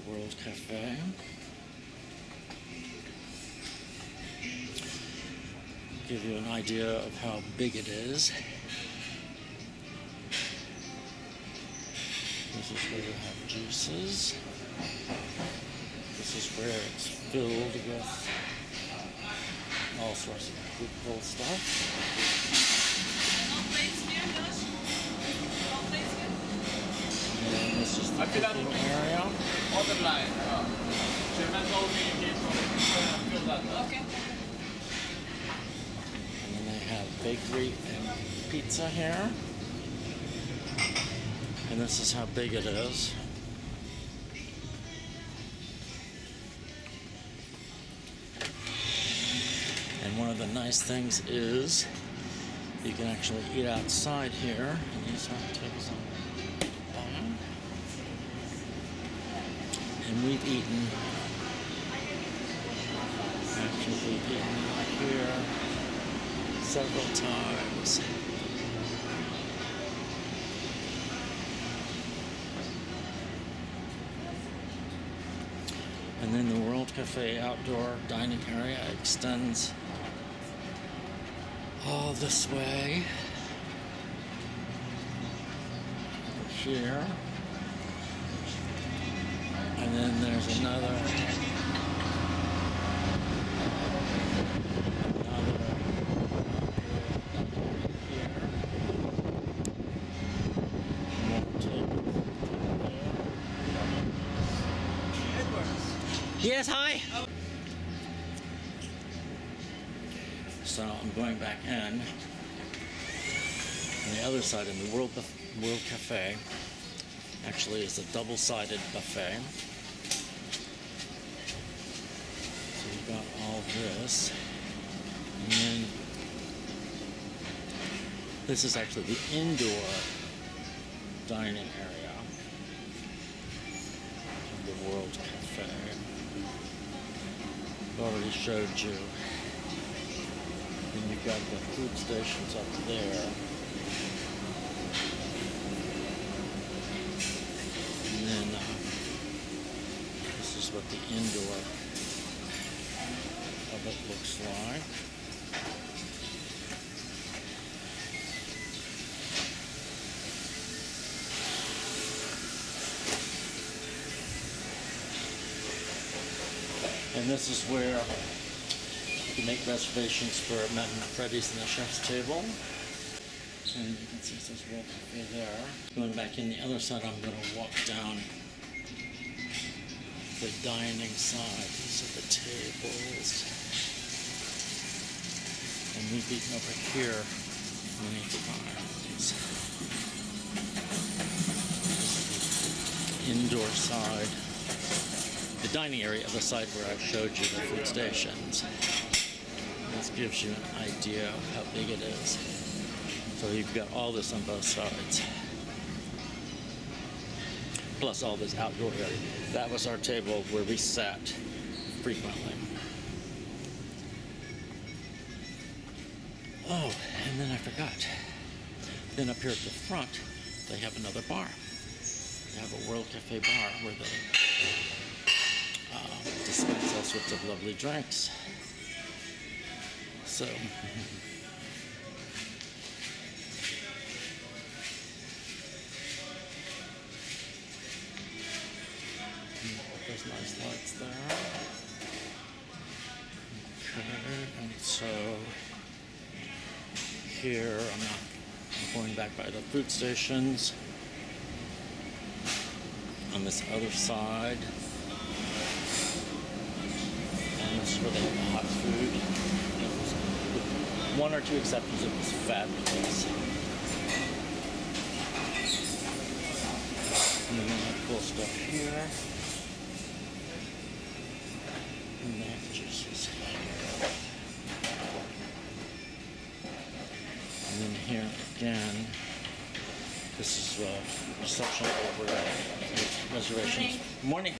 World Cafe. Give you an idea of how big it is. This is where you have juices. This is where it's filled with all sorts of good cool stuff. And this is the cooking area. Okay. And then they have bakery and pizza here. And this is how big it is. And one of the nice things is you can actually eat outside here. And these are tables on the bottom. And we've eaten here several times. And then the World Cafe outdoor dining area extends all this way over here. And then there's another here. More tables there. Yes, hi. So I'm going back in. On the other side, in the World Cafe, actually is a double-sided buffet. So you've got all this. And then this is actually the indoor dining area of the World Cafe. I've already showed you. And you've got the food stations up there. And then this is what the indoor of it looks like. And this is where you can make reservations for Matt and Freddy's and the chef's table. And you can see this World Cafe there. Going back in the other side, I'm going to walk down the dining side. These are the tables. And we've eaten over here many times. Indoor side. The dining area of the side where I showed you the food stations. This gives you an idea of how big it is. So you've got all this on both sides. Plus all this outdoor area. That was our table where we sat frequently. Oh, and then I forgot. Then up here at the front, they have another bar. They have a World Cafe bar where they dispense all sorts of lovely drinks. So, there's nice lights there. Okay, and so here I'm going back by the food stations. On this other side, and this is where they have the hot food. With one or two exceptions, it was fabulous. And then they have cool stuff here. And they have juices here. And then here again, this is a reception over reservations. Morning.